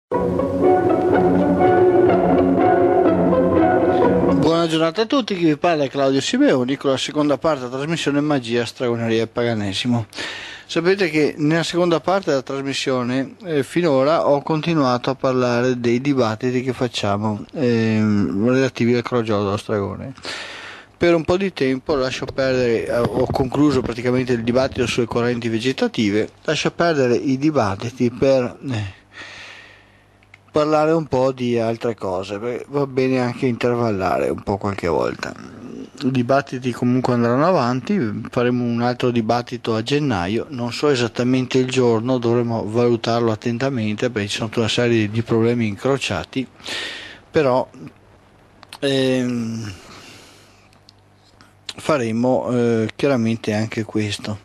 Buona giornata a tutti, chi vi parla è Claudio Simeoni con la seconda parte della trasmissione Magia, Stregoneria e Paganesimo. Sapete che nella seconda parte della trasmissione finora ho continuato a parlare dei dibattiti che facciamo relativi al crogiolo dello stregone. Per un po' di tempo lascio perdere, ho concluso praticamente il dibattito sulle correnti vegetative, lascio perdere i dibattiti per parlare un po' di altre cose, perché va bene anche intervallare un po' qualche volta. I dibattiti comunque andranno avanti, faremo un altro dibattito a gennaio, non so esattamente il giorno, dovremo valutarlo attentamente perché ci sono tutta una serie di problemi incrociati, però faremo chiaramente anche questo.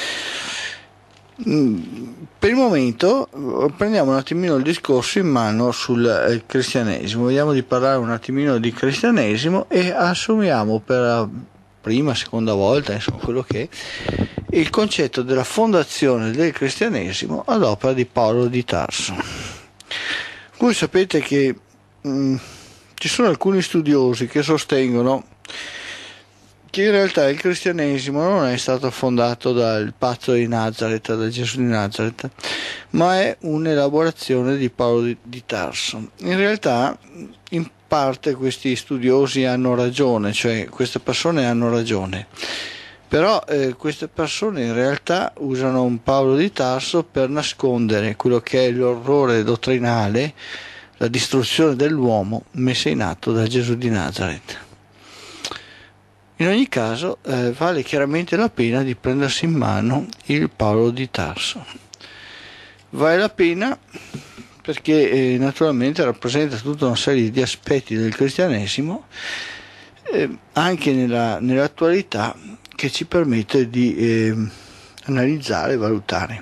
Per il momento prendiamo un attimino il discorso in mano sul cristianesimo, vediamo di parlare un attimino di cristianesimo e assumiamo per la prima, seconda volta, insomma quello che è, il concetto della fondazione del cristianesimo ad opera di Paolo di Tarso. Voi sapete che ci sono alcuni studiosi che sostengono che in realtà il cristianesimo non è stato fondato dal pazzo di Nazareth, da Gesù di Nazareth, ma è un'elaborazione di Paolo di Tarso. In realtà, in parte questi studiosi hanno ragione, cioè queste persone hanno ragione, però queste persone in realtà usano un Paolo di Tarso per nascondere quello che è l'orrore dottrinale, la distruzione dell'uomo messa in atto da Gesù di Nazareth. In ogni caso vale chiaramente la pena di prendersi in mano il Paolo di Tarso. Vale la pena perché naturalmente rappresenta tutta una serie di aspetti del cristianesimo anche nell'attualità che ci permette di analizzare e valutare.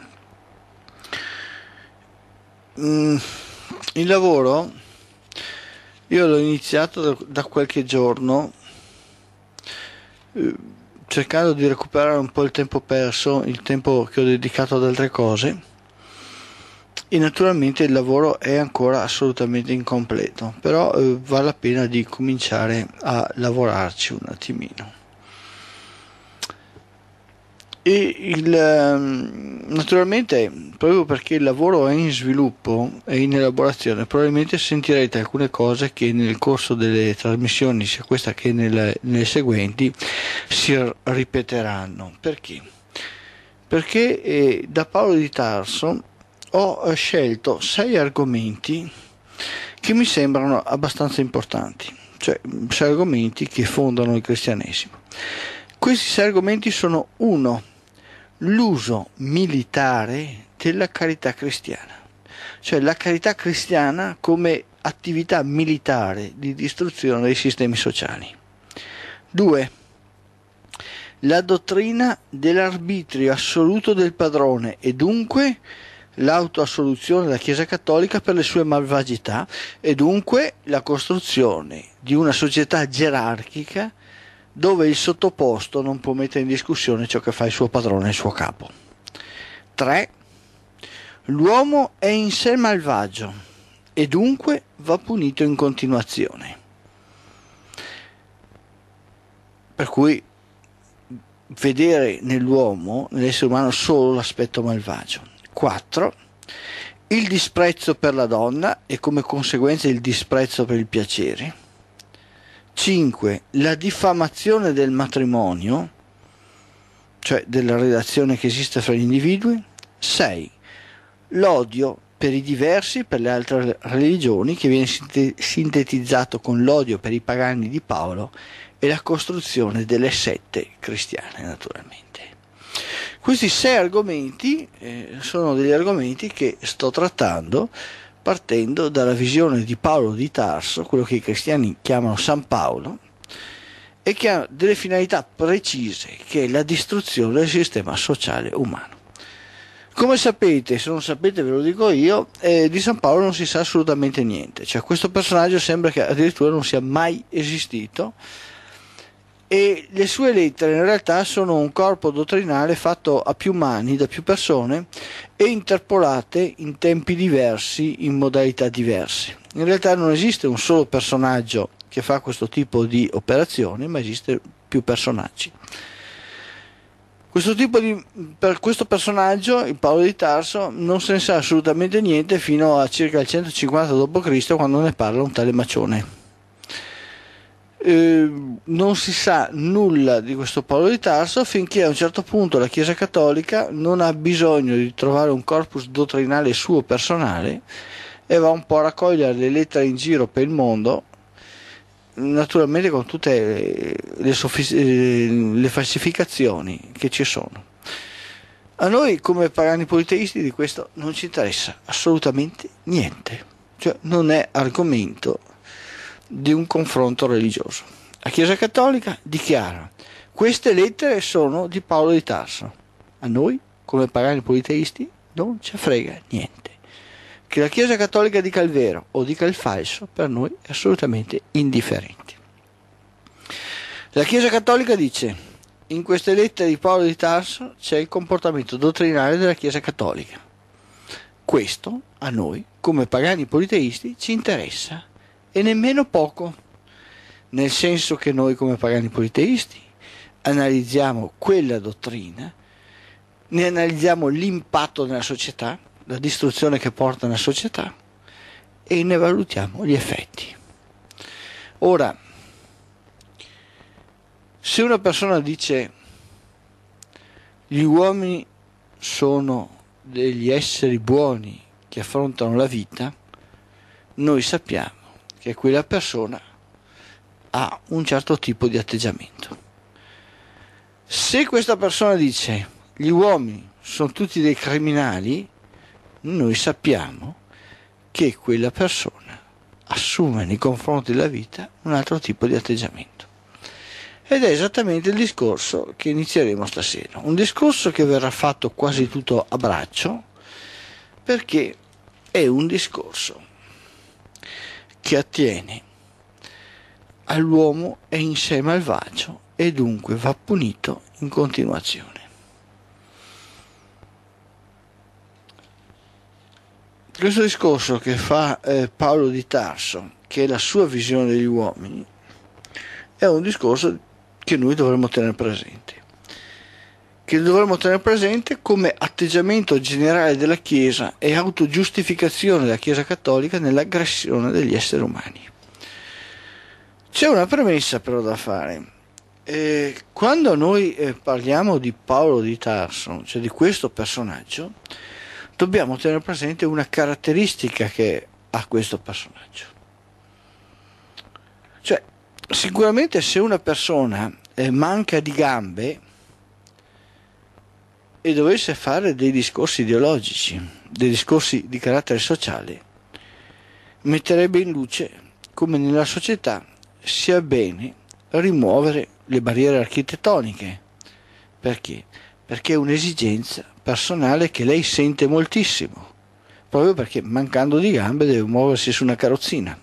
Il lavoro io l'ho iniziato da qualche giorno, cercando di recuperare un po' il tempo perso, il tempo che ho dedicato ad altre cose, e naturalmente il lavoro è ancora assolutamente incompleto, però vale la pena di cominciare a lavorarci un attimino. E naturalmente, proprio perché il lavoro è in sviluppo e in elaborazione, probabilmente sentirete alcune cose che nel corso delle trasmissioni, sia questa che nelle seguenti, si ripeteranno. Perché? Perché da Paolo di Tarso ho scelto 6 argomenti che mi sembrano abbastanza importanti, cioè 6 argomenti che fondano il cristianesimo. Questi 6 argomenti sono: 1. L'uso militare della carità cristiana, cioè la carità cristiana come attività militare di distruzione dei sistemi sociali. 2. La dottrina dell'arbitrio assoluto del padrone e dunque l'autoassoluzione della Chiesa Cattolica per le sue malvagità e dunque la costruzione di una società gerarchica dove il sottoposto non può mettere in discussione ciò che fa il suo padrone e il suo capo. 3. L'uomo è in sé malvagio e dunque va punito in continuazione. Per cui vedere nell'uomo, nell'essere umano, solo l'aspetto malvagio. 4. Il disprezzo per la donna e come conseguenza il disprezzo per il piacere. 5. La diffamazione del matrimonio, cioè della relazione che esiste fra gli individui. 6. L'odio per i diversi, per le altre religioni, che viene sintetizzato con l'odio per i pagani di Paolo e la costruzione delle sette cristiane, naturalmente. Questi 6 argomenti sono degli argomenti che sto trattando partendo dalla visione di Paolo di Tarso, quello che i cristiani chiamano San Paolo, e che ha delle finalità precise, che è la distruzione del sistema sociale umano. Come sapete, se non sapete ve lo dico io, di San Paolo non si sa assolutamente niente, cioè questo personaggio sembra che addirittura non sia mai esistito, e le sue lettere in realtà sono un corpo dottrinale fatto a più mani, da più persone, e interpolate in tempi diversi, in modalità diverse. In realtà non esiste un solo personaggio che fa questo tipo di operazioni, ma esiste più personaggi. Per questo personaggio, il Paolo di Tarso, non se ne sa assolutamente niente fino a circa il 150 d.C., quando ne parla un tale Macione. Non si sa nulla di questo Paolo di Tarso finché a un certo punto la Chiesa Cattolica non ha bisogno di trovare un corpus dottrinale suo personale e va un po' a raccogliere le lettere in giro per il mondo, naturalmente con tutte le falsificazioni che ci sono. A noi come pagani politeisti di questo non ci interessa assolutamente niente, cioè non è argomento di un confronto religioso. La Chiesa Cattolica dichiara: queste lettere sono di Paolo di Tarso. A noi come pagani politeisti non ci frega niente. Che la Chiesa Cattolica dica il vero o dica il falso, per noi è assolutamente indifferente. La Chiesa Cattolica dice: in queste lettere di Paolo di Tarso c'è il comportamento dottrinale della Chiesa Cattolica. Questo a noi come pagani politeisti ci interessa, e nemmeno poco, nel senso che noi come pagani politeisti analizziamo quella dottrina, ne analizziamo l'impatto nella società, la distruzione che porta nella società, e ne valutiamo gli effetti. Ora, se una persona dice gli uomini sono degli esseri buoni che affrontano la vita, noi sappiamo che quella persona ha un certo tipo di atteggiamento. Se questa persona dice gli uomini sono tutti dei criminali, noi sappiamo che quella persona assume nei confronti della vita un altro tipo di atteggiamento. Ed è esattamente il discorso che inizieremo stasera, un discorso che verrà fatto quasi tutto a braccio, perché è un discorso che attiene all'uomo è in sé malvagio e dunque va punito in continuazione. Questo discorso che fa Paolo di Tarso, che è la sua visione degli uomini, è un discorso che noi dovremmo tenere presente come atteggiamento generale della Chiesa e autogiustificazione della Chiesa Cattolica nell'aggressione degli esseri umani. C'è una premessa però da fare. Quando noi parliamo di Paolo di Tarso, cioè di questo personaggio, dobbiamo tenere presente una caratteristica che ha questo personaggio. Cioè, sicuramente se una persona manca di gambe e dovesse fare dei discorsi ideologici, dei discorsi di carattere sociale, metterebbe in luce come nella società sia bene rimuovere le barriere architettoniche. Perché? Perché è un'esigenza personale che lei sente moltissimo, proprio perché mancando di gambe deve muoversi su una carrozzina.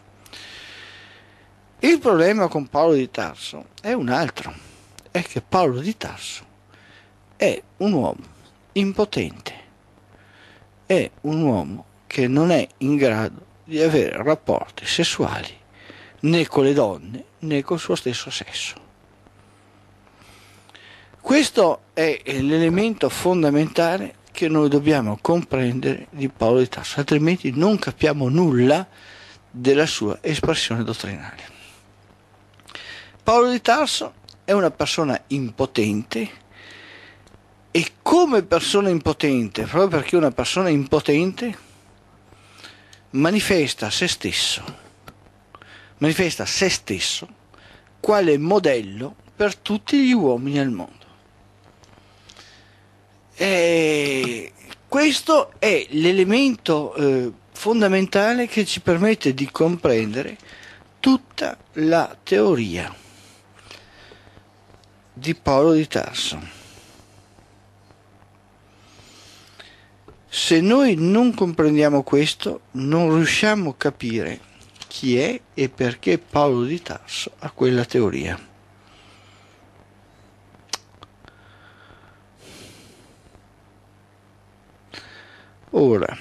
Il problema con Paolo di Tarso è un altro, è che Paolo di Tarso è un uomo impotente, è un uomo che non è in grado di avere rapporti sessuali né con le donne né col suo stesso sesso. Questo è l'elemento fondamentale che noi dobbiamo comprendere di Paolo di Tarso, altrimenti non capiamo nulla della sua espressione dottrinale. Paolo di Tarso è una persona impotente e come persona impotente, proprio perché è una persona impotente, manifesta se stesso quale modello per tutti gli uomini al mondo. E questo è l'elemento fondamentale che ci permette di comprendere tutta la teoria di Paolo di Tarso. Se noi non comprendiamo questo, non riusciamo a capire chi è e perché Paolo di Tarso ha quella teoria. Ora,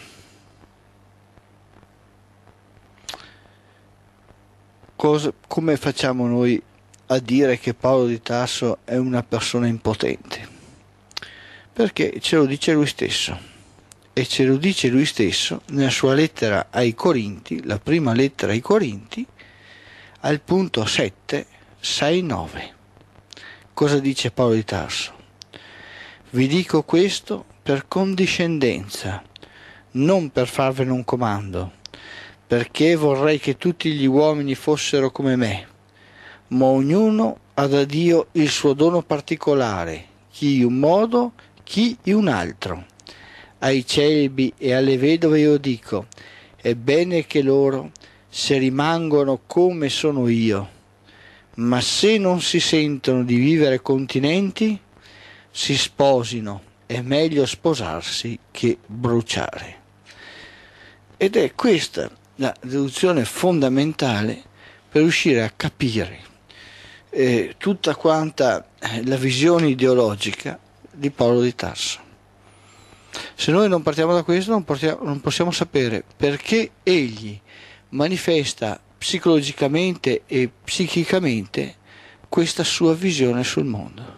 come facciamo noi a dire che Paolo di Tarso è una persona impotente? Perché ce lo dice lui stesso, e ce lo dice lui stesso nella sua lettera ai Corinti, la prima lettera ai Corinti, al punto 7, 6, 9. Cosa dice Paolo di Tarso? Vi dico questo per condiscendenza, non per farvene un comando, perché vorrei che tutti gli uomini fossero come me, ma ognuno ha da Dio il suo dono particolare, chi in un modo, chi in un altro. Ai celibi e alle vedove io dico, è bene che loro, se rimangono come sono io, ma se non si sentono di vivere continenti, si sposino, è meglio sposarsi che bruciare. Ed è questa la deduzione fondamentale per riuscire a capire tutta quanta la visione ideologica di Paolo di Tarso. Se noi non partiamo da questo non possiamo sapere perché egli manifesta psicologicamente e psichicamente questa sua visione sul mondo.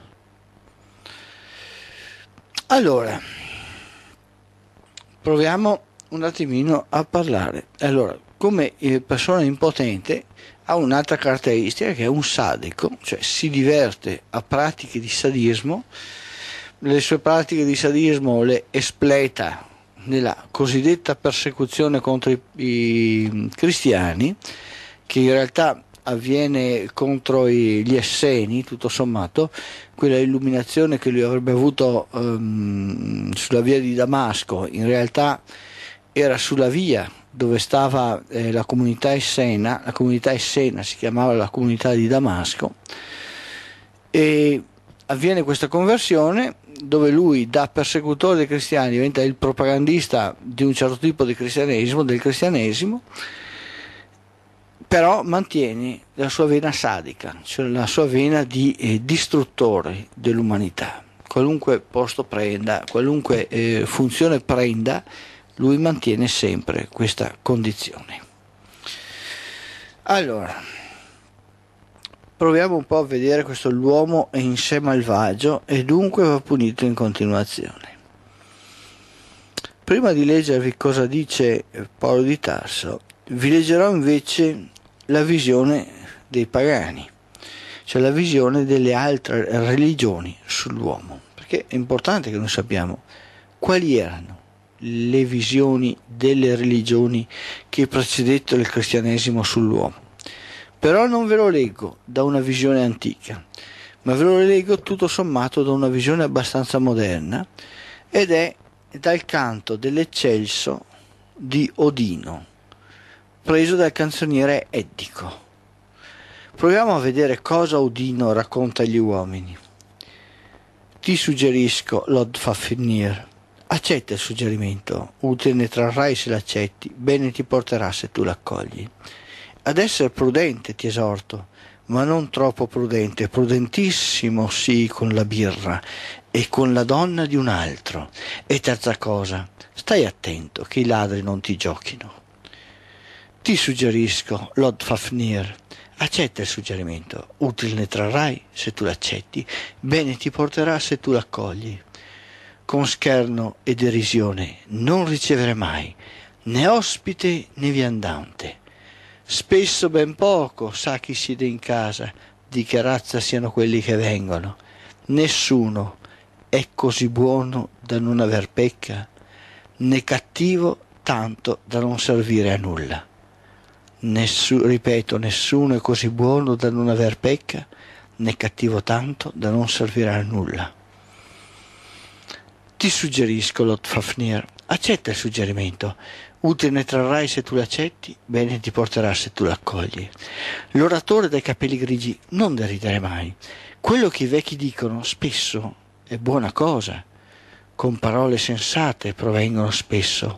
Allora, proviamo un attimino a parlare. Allora, come persona impotente ha un'altra caratteristica, che è un sadico, cioè si diverte a pratiche di sadismo, le sue pratiche di sadismo le espleta nella cosiddetta persecuzione contro i cristiani, che in realtà avviene contro gli Esseni, tutto sommato. Quella illuminazione che lui avrebbe avuto sulla via di Damasco, in realtà era sulla via dove stava la comunità essena si chiamava la comunità di Damasco, e avviene questa conversione dove lui da persecutore dei cristiani diventa il propagandista di un certo tipo di cristianesimo, del cristianesimo, però mantiene la sua vena sadica, cioè la sua vena di distruttore dell'umanità. Qualunque posto prenda, qualunque funzione prenda, lui mantiene sempre questa condizione. Allora, proviamo un po' a vedere questo: l'uomo è in sé malvagio e dunque va punito in continuazione. Prima di leggervi cosa dice Paolo di Tarso, vi leggerò invece la visione dei pagani, cioè la visione delle altre religioni sull'uomo, perché è importante che noi sappiamo quali erano le visioni delle religioni che precedettero il cristianesimo sull'uomo. Però non ve lo leggo da una visione antica, ma ve lo leggo tutto sommato da una visione abbastanza moderna, ed è dal canto dell'Eccelso di Odino, preso dal canzoniere Eddico. Proviamo a vedere cosa Odino racconta agli uomini. Ti suggerisco, Lord Fafnir, accetta il suggerimento, utile ne trarrai se l'accetti, bene ti porterà se tu l'accogli. Ad essere prudente ti esorto, ma non troppo prudente, prudentissimo sì con la birra e con la donna di un altro. E terza cosa, stai attento che i ladri non ti giochino. Ti suggerisco, Lord Fafnir, accetta il suggerimento, utile ne trarrai se tu l'accetti, bene ti porterà se tu l'accogli. Con scherno e derisione non ricevere mai, né ospite né viandante. Spesso ben poco sa chi siede in casa, di che razza siano quelli che vengono. Nessuno è così buono da non aver pecca, né cattivo tanto da non servire a nulla. Ripeto, nessuno è così buono da non aver pecca, né cattivo tanto da non servire a nulla. Ti suggerisco, Lord Fafnir, accetta il suggerimento, utile ne trarrai se tu l'accetti, bene ti porterà se tu l'accogli. L'oratore dai capelli grigi non deridere mai, quello che i vecchi dicono spesso è buona cosa, con parole sensate provengono spesso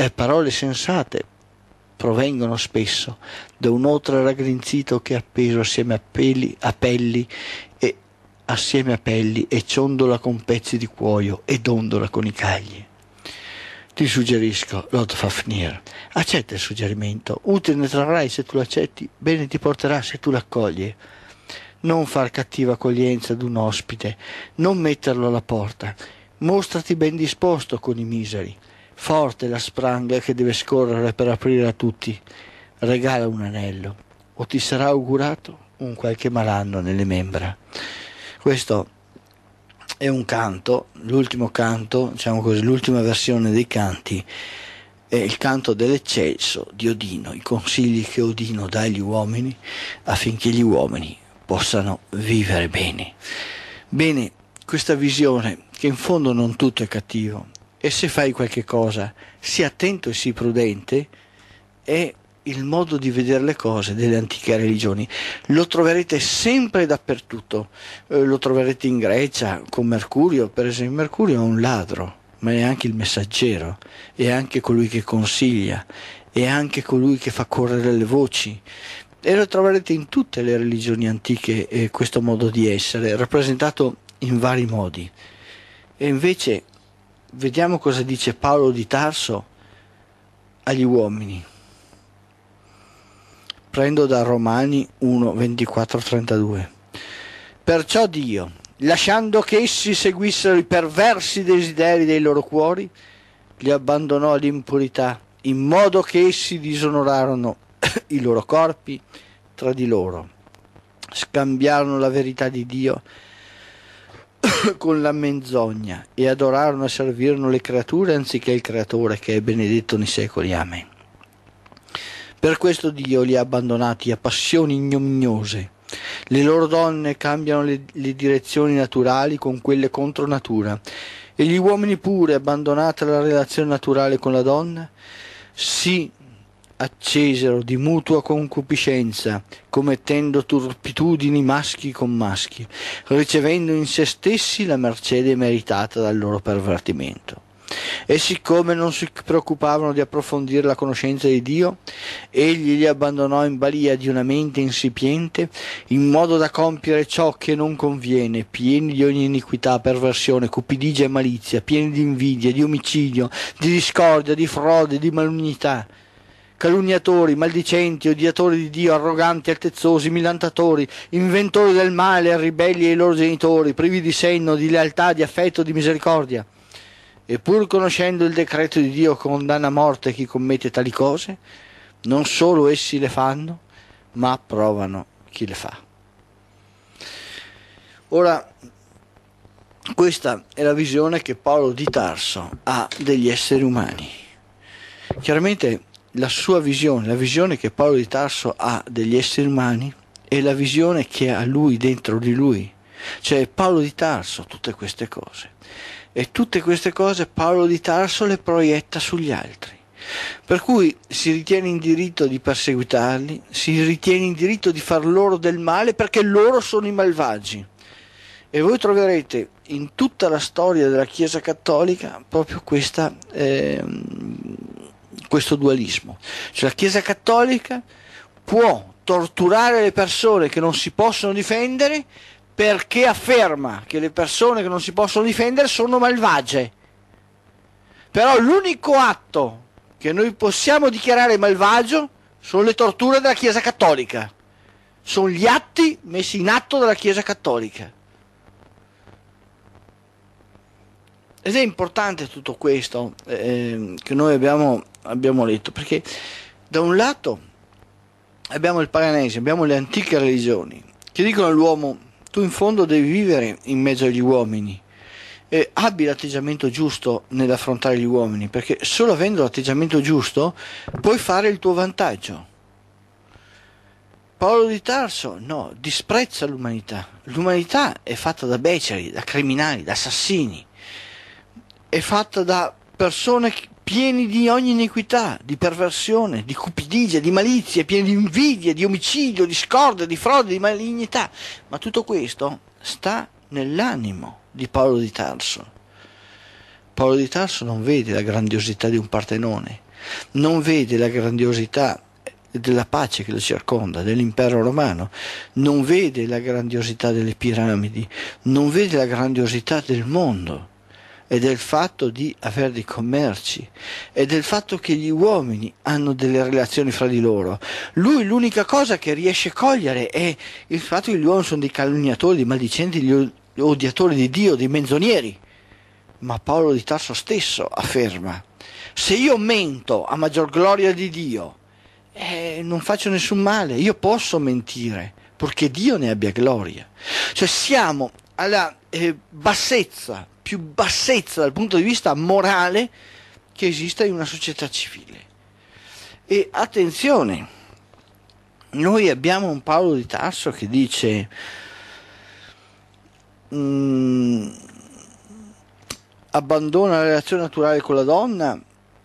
da un otre raggrinzito che è appeso assieme a pelli e ciondola con pezzi di cuoio e dondola con i cagli. Ti suggerisco, Lord Fafnir, accetta il suggerimento, utile ne trarrai se tu lo accetti, bene ti porterà se tu l'accogli. Non far cattiva accoglienza ad un ospite, non metterlo alla porta, mostrati ben disposto con i miseri, forte la spranga che deve scorrere per aprire a tutti, regala un anello, o ti sarà augurato un qualche malanno nelle membra. Questo è un canto, l'ultimo canto, diciamo così, l'ultima versione dei canti, è il canto dell'eccelso di Odino, i consigli che Odino dà agli uomini affinché gli uomini possano vivere bene. Bene, questa visione, che in fondo non tutto è cattivo, e se fai qualche cosa, sii attento e sii prudente, è il modo di vedere le cose delle antiche religioni. Lo troverete sempre dappertutto, lo troverete in Grecia con Mercurio, per esempio. Mercurio è un ladro, ma è anche il messaggero, è anche colui che consiglia, è anche colui che fa correre le voci, e lo troverete in tutte le religioni antiche, questo modo di essere rappresentato in vari modi. E invece vediamo cosa dice Paolo di Tarso agli uomini. Prendo da Romani 1, 24-32. Perciò Dio, lasciando che essi seguissero i perversi desideri dei loro cuori, li abbandonò all'impurità, in modo che essi disonorarono i loro corpi tra di loro, scambiarono la verità di Dio con la menzogna e adorarono e servirono le creature anziché il Creatore, che è benedetto nei secoli. Amen. Per questo Dio li ha abbandonati a passioni ignominiose. Le loro donne cambiano le direzioni naturali con quelle contro natura, e gli uomini pure, abbandonata la relazione naturale con la donna, si accesero di mutua concupiscenza, commettendo turpitudini maschi con maschi, ricevendo in se stessi la mercede meritata dal loro pervertimento. E siccome non si preoccupavano di approfondire la conoscenza di Dio, egli li abbandonò in balia di una mente insipiente, in modo da compiere ciò che non conviene, pieni di ogni iniquità, perversione, cupidigia e malizia, pieni di invidia, di omicidio, di discordia, di frode, di malignità, calunniatori, maldicenti, odiatori di Dio, arroganti, altezzosi, millantatori, inventori del male, ribelli ai loro genitori, privi di senno, di lealtà, di affetto, di misericordia. E pur conoscendo il decreto di Dio che condanna a morte chi commette tali cose, non solo essi le fanno, ma approvano chi le fa. Ora, questa è la visione che Paolo di Tarso ha degli esseri umani. Chiaramente la sua visione, la visione che Paolo di Tarso ha degli esseri umani, è la visione che ha lui dentro di lui. Cioè Paolo di Tarso, tutte queste cose. E tutte queste cose Paolo di Tarso le proietta sugli altri. Per cui si ritiene in diritto di perseguitarli, si ritiene in diritto di far loro del male perché loro sono i malvagi. E voi troverete in tutta la storia della Chiesa Cattolica proprio questo dualismo. Cioè la Chiesa Cattolica può torturare le persone che non si possono difendere, perché afferma che le persone che non si possono difendere sono malvagie. Però l'unico atto che noi possiamo dichiarare malvagio sono le torture della Chiesa Cattolica, sono gli atti messi in atto dalla Chiesa Cattolica. Ed è importante tutto questo che noi abbiamo letto, perché da un lato abbiamo il paganesimo, abbiamo le antiche religioni che dicono all'uomo: tu in fondo devi vivere in mezzo agli uomini, e abbi l'atteggiamento giusto nell'affrontare gli uomini, perché solo avendo l'atteggiamento giusto puoi fare il tuo vantaggio. Paolo di Tarso no, disprezza l'umanità. L'umanità è fatta da beceri, da criminali, da assassini, è fatta da persone pieni di ogni iniquità, di perversione, di cupidigia, di malizia, pieni di invidia, di omicidio, di scordia, di frode, di malignità. Ma tutto questo sta nell'animo di Paolo di Tarso. Paolo di Tarso non vede la grandiosità di un Partenone, non vede la grandiosità della pace che lo circonda, dell'impero romano, non vede la grandiosità delle piramidi, non vede la grandiosità del mondo, e del fatto di avere dei commerci e del fatto che gli uomini hanno delle relazioni fra di loro. Lui l'unica cosa che riesce a cogliere è il fatto che gli uomini sono dei calunniatori, dei maldicenti, degli odiatori di Dio, dei menzogneri. Ma Paolo di Tarso stesso afferma: se io mento a maggior gloria di Dio, non faccio nessun male, io posso mentire, purché Dio ne abbia gloria. Cioè siamo alla bassezza, più bassezza dal punto di vista morale che esista in una società civile. E attenzione, noi abbiamo un Paolo di Tarso che dice abbandona la relazione naturale con la donna,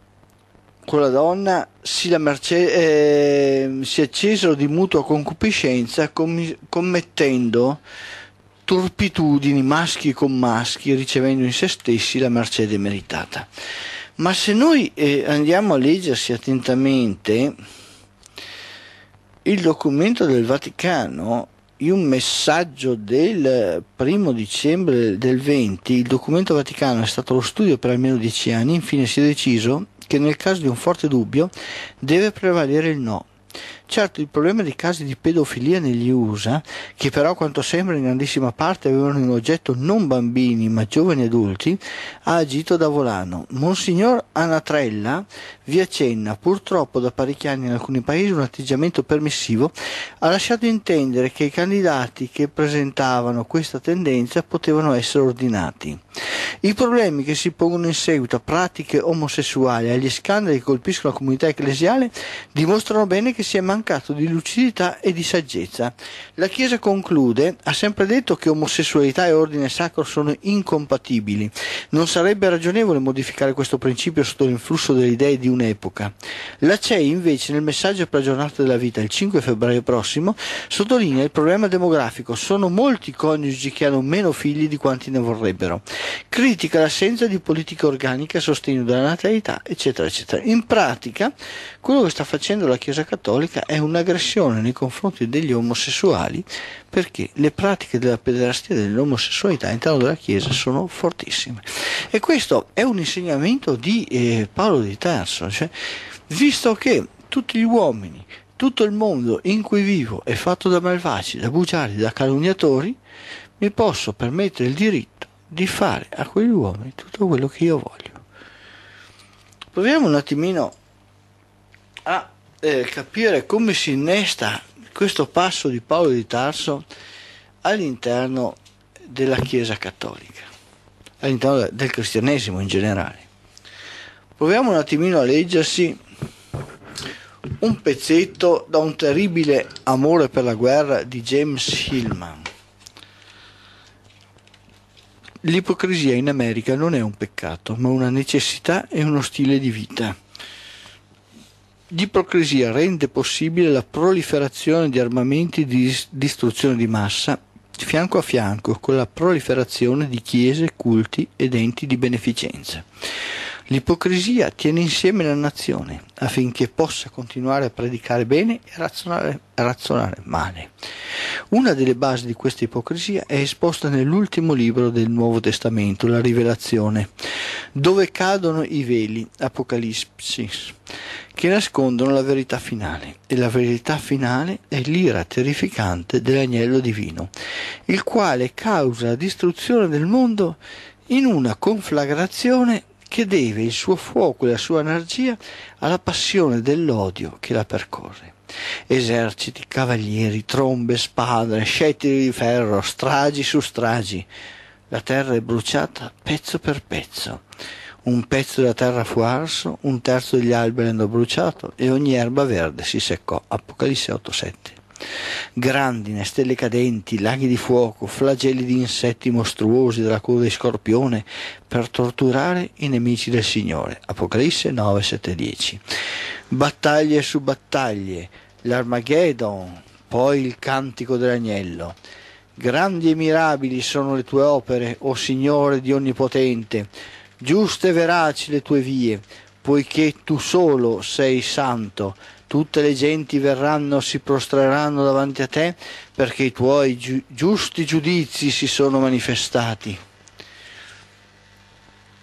si accesero di mutua concupiscenza, commettendo turpitudini maschi con maschi, ricevendo in se stessi la mercede meritata. Ma se noi andiamo a leggersi attentamente il documento del Vaticano, in un messaggio del 1° dicembre del 20, il documento Vaticano è stato allo studio per almeno 10 anni, infine si è deciso che nel caso di un forte dubbio deve prevalere il no. Certo, il problema dei casi di pedofilia negli USA, che però a quanto sembra in grandissima parte avevano in oggetto non bambini ma giovani adulti, ha agito da volano. Monsignor Anatrella vi accenna: purtroppo da parecchi anni in alcuni paesi un atteggiamento permissivo ha lasciato intendere che i candidati che presentavano questa tendenza potevano essere ordinati. I problemi che si pongono in seguito a pratiche omosessuali e agli scandali che colpiscono la comunità ecclesiale dimostrano bene che si è mancato di lucidità e di saggezza. La Chiesa conclude: ha sempre detto che omosessualità e ordine sacro sono incompatibili. Non sarebbe ragionevole modificare questo principio sotto l'influsso delle idee di un'epoca. La CEI invece nel messaggio per la giornata della vita il 5 febbraio prossimo sottolinea il problema demografico: sono molti coniugi che hanno meno figli di quanti ne vorrebbero. Critica l'assenza di politica organica a sostegno della natalità, eccetera eccetera. In pratica quello che sta facendo la Chiesa Cattolica è un'aggressione nei confronti degli omosessuali, perché le pratiche della pederastia e dell'omosessualità all'interno della Chiesa sono fortissime. E questo è un insegnamento di Paolo di Tarso, cioè, visto che tutti gli uomini, tutto il mondo in cui vivo è fatto da malvagi, da bugiardi, da calunniatori, mi posso permettere il diritto di fare a quegli uomini tutto quello che io voglio. Proviamo un attimino a capire come si innesta questo passo di Paolo di Tarso all'interno della Chiesa Cattolica, all'interno del cristianesimo in generale. Proviamo un attimino a leggersi un pezzetto da Un terribile amore per la guerra di James Hillman. L'ipocrisia in America non è un peccato, ma una necessità e uno stile di vita. L'ipocrisia rende possibile la proliferazione di armamenti di distruzione di massa, fianco a fianco con la proliferazione di chiese, culti ed enti di beneficenza. L'ipocrisia tiene insieme la nazione affinché possa continuare a predicare bene e razzolare male. Una delle basi di questa ipocrisia è esposta nell'ultimo libro del Nuovo Testamento, la Rivelazione, dove cadono i veli, Apocalisse, che nascondono la verità finale, e la verità finale è l'ira terrificante dell'agnello divino, il quale causa la distruzione del mondo in una conflagrazione che deve il suo fuoco e la sua energia alla passione dell'odio che la percorre. Eserciti, cavalieri, trombe, spade, scettri di ferro, stragi su stragi. La terra è bruciata pezzo per pezzo. Un pezzo della terra fu arso, un terzo degli alberi andò bruciato e ogni erba verde si seccò. Apocalisse 8,7. Grandine, stelle cadenti, laghi di fuoco, flagelli di insetti mostruosi della coda di scorpione per torturare i nemici del Signore. Apocalisse 9, 7, 10. Battaglie su battaglie, l'Armageddon, poi il cantico dell'agnello. Grandi e mirabili sono le tue opere, o Signore Dio Onnipotente, giuste e veraci le tue vie, poiché tu solo sei santo. Tutte le genti verranno, si prostreranno davanti a te, perché i tuoi giusti giudizi si sono manifestati.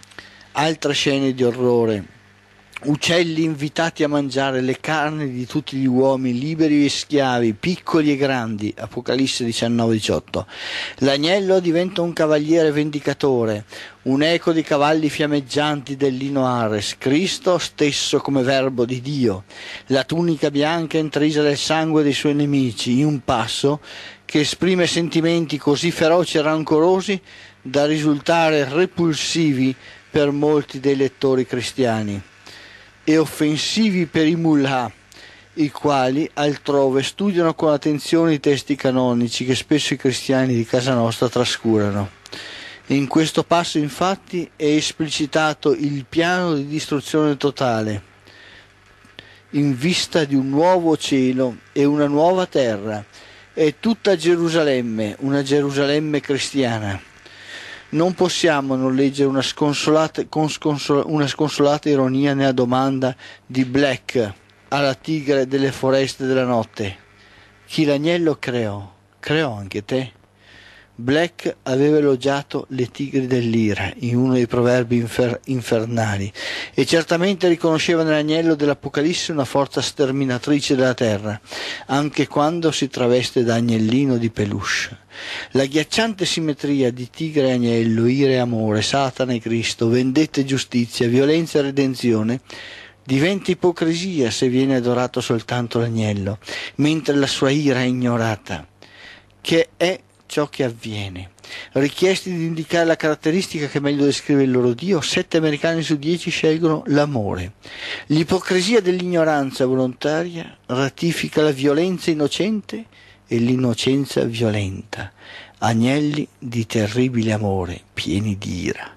Altre scene di orrore. Uccelli invitati a mangiare le carni di tutti gli uomini, liberi e schiavi, piccoli e grandi. Apocalisse 19:18. L'agnello diventa un cavaliere vendicatore, un eco di cavalli fiammeggianti dell'Inno Ares, Cristo stesso come verbo di Dio. La tunica bianca intrisa del sangue dei suoi nemici, in un passo che esprime sentimenti così feroci e rancorosi da risultare repulsivi per molti dei lettori cristiani e offensivi per i mullah, i quali altrove studiano con attenzione i testi canonici che spesso i cristiani di casa nostra trascurano. In questo passo infatti è esplicitato il piano di distruzione totale in vista di un nuovo cielo e una nuova terra e tutta Gerusalemme, una Gerusalemme cristiana. Non possiamo non leggere una sconsolata ironia nella domanda di Black alla tigre delle foreste della notte: chi l'agnello creò, creò anche te? Black aveva elogiato le tigri dell'Ira in uno dei proverbi infernali e certamente riconosceva nell'agnello dell'Apocalisse una forza sterminatrice della terra, anche quando si traveste da agnellino di peluche. La ghiacciante simmetria di tigre e agnello, ira e amore, Satana e Cristo, vendetta e giustizia, violenza e redenzione, diventa ipocrisia se viene adorato soltanto l'agnello, mentre la sua ira è ignorata, che è ciò che avviene. Richiesti di indicare la caratteristica che meglio descrive il loro Dio, 7 americani su 10 scelgono l'amore. L'ipocrisia dell'ignoranza volontaria ratifica la violenza innocente e l'innocenza violenta, agnelli di terribile amore, pieni di ira.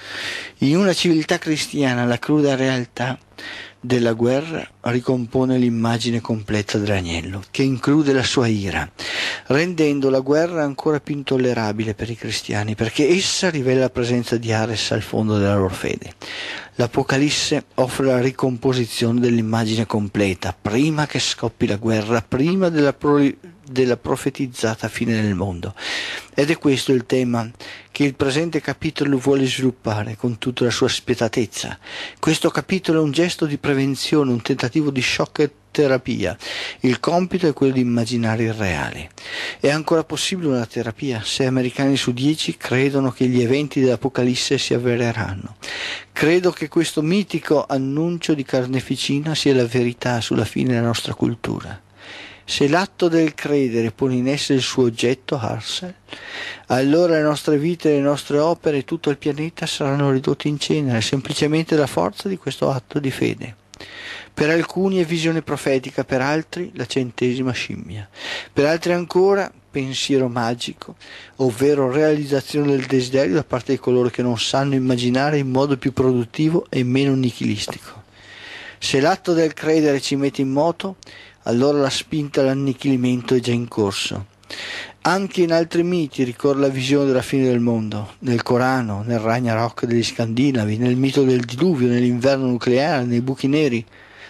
In una civiltà cristiana la cruda realtà della guerra ricompone l'immagine completa dell'agnello, che include la sua ira, rendendo la guerra ancora più intollerabile per i cristiani, perché essa rivela la presenza di Ares al fondo della loro fede. L'Apocalisse offre la ricomposizione dell'immagine completa, prima che scoppi la guerra, prima della profetizzata fine del mondo. Ed è questo il tema che il presente capitolo vuole sviluppare con tutta la sua spietatezza. Questo capitolo è un gesto di prevenzione, un tentativo di shock terapia. Il compito è quello di immaginare il reale. È ancora possibile una terapia? 6 americani su 10 credono che gli eventi dell'Apocalisse si avvereranno. Credo che questo mitico annuncio di carneficina sia la verità sulla fine della nostra cultura. Se l'atto del credere pone in essere il suo oggetto, Harsel, allora le nostre vite, le nostre opere e tutto il pianeta saranno ridotti in cenere, semplicemente dalla forza di questo atto di fede. Per alcuni è visione profetica, per altri la 100ª scimmia, per altri ancora pensiero magico, ovvero realizzazione del desiderio da parte di coloro che non sanno immaginare in modo più produttivo e meno nichilistico. Se l'atto del credere ci mette in moto, allora la spinta all'annichilimento è già in corso. Anche in altri miti ricorre la visione della fine del mondo, nel Corano, nel Ragnarok degli Scandinavi, nel mito del diluvio, nell'inverno nucleare, nei buchi neri.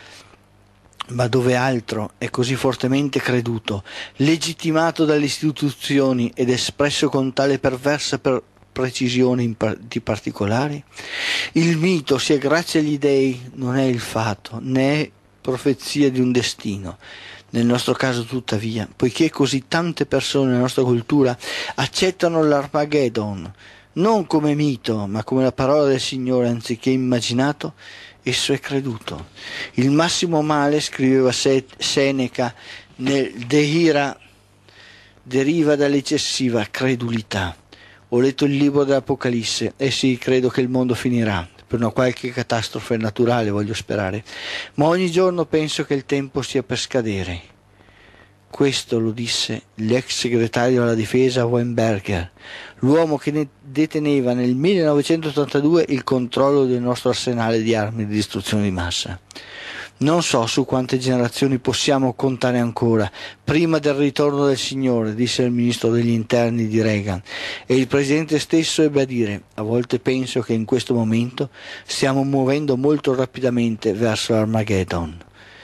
Ma dove altro è così fortemente creduto, legittimato dalle istituzioni ed espresso con tale perversa precisione di particolari? Il mito, sia grazie agli dei, non è il fato, né è profezia di un destino. Nel nostro caso, tuttavia, poiché così tante persone nella nostra cultura accettano l'Armageddon non come mito, ma come la parola del Signore anziché immaginato, esso è creduto. Il massimo male, scriveva Seneca nel De Ira, deriva dall'eccessiva credulità. Ho letto il libro dell'Apocalisse e sì, credo che il mondo finirà, per una qualche catastrofe naturale, voglio sperare, ma ogni giorno penso che il tempo stia per scadere. Questo lo disse l'ex segretario alla difesa Weinberger, l'uomo che ne deteneva nel 1982 il controllo del nostro arsenale di armi di distruzione di massa. Non so su quante generazioni possiamo contare ancora, prima del ritorno del Signore, disse il ministro degli interni di Reagan, e il presidente stesso ebbe a dire: a volte penso che in questo momento stiamo muovendo molto rapidamente verso l'Armageddon.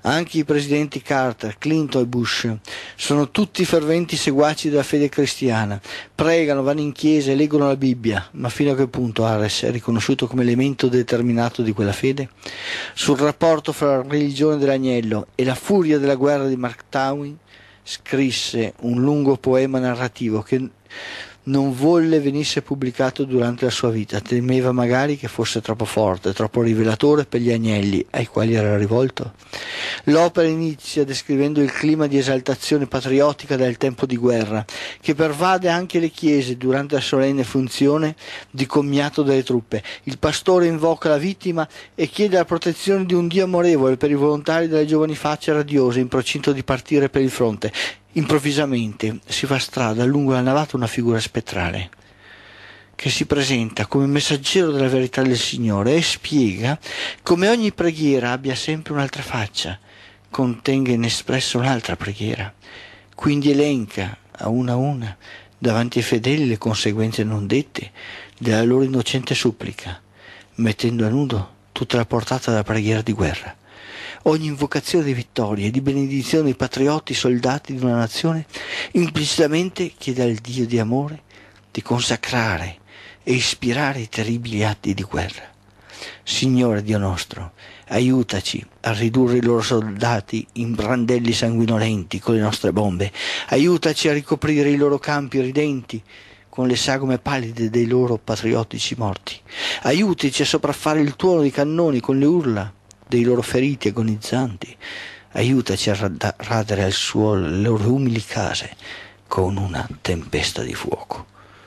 Anche i presidenti Carter, Clinton e Bush sono tutti ferventi seguaci della fede cristiana, pregano, vanno in chiesa e leggono la Bibbia, ma fino a che punto Harris è riconosciuto come elemento determinato di quella fede? Sul rapporto fra la religione dell'agnello e la furia della guerra di Mark Twain scrisse un lungo poema narrativo che non volle venisse pubblicato durante la sua vita, temeva magari che fosse troppo forte, troppo rivelatore per gli agnelli ai quali era rivolto. L'opera inizia descrivendo il clima di esaltazione patriottica del tempo di guerra, che pervade anche le chiese durante la solenne funzione di commiato delle truppe. Il pastore invoca la vittima e chiede la protezione di un Dio amorevole per i volontari delle giovani facce radiose in procinto di partire per il fronte. Improvvisamente si fa strada lungo la navata una figura spettrale che si presenta come messaggero della verità del Signore e spiega come ogni preghiera abbia sempre un'altra faccia, contenga inespressa un'altra preghiera, quindi elenca a una davanti ai fedeli le conseguenze non dette della loro innocente supplica, mettendo a nudo tutta la portata della preghiera di guerra. Ogni invocazione di vittoria e di benedizione ai patrioti soldati di una nazione implicitamente chiede al Dio di amore di consacrare e ispirare i terribili atti di guerra. Signore Dio nostro, aiutaci a ridurre i loro soldati in brandelli sanguinolenti con le nostre bombe, aiutaci a ricoprire i loro campi ridenti con le sagome pallide dei loro patriottici morti, aiutaci a sopraffare il tuono dei cannoni con le urla dei loro feriti agonizzanti, aiutaci a radere al suolo le loro umili case con una tempesta di fuoco.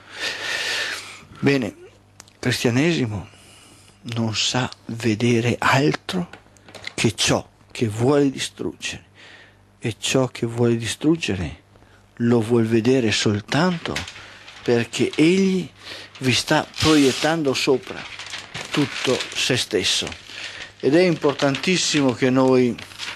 Bene, il cristianesimo non sa vedere altro che ciò che vuole distruggere, e ciò che vuole distruggere lo vuol vedere soltanto perché egli vi sta proiettando sopra tutto se stesso. Ed è importantissimo che noi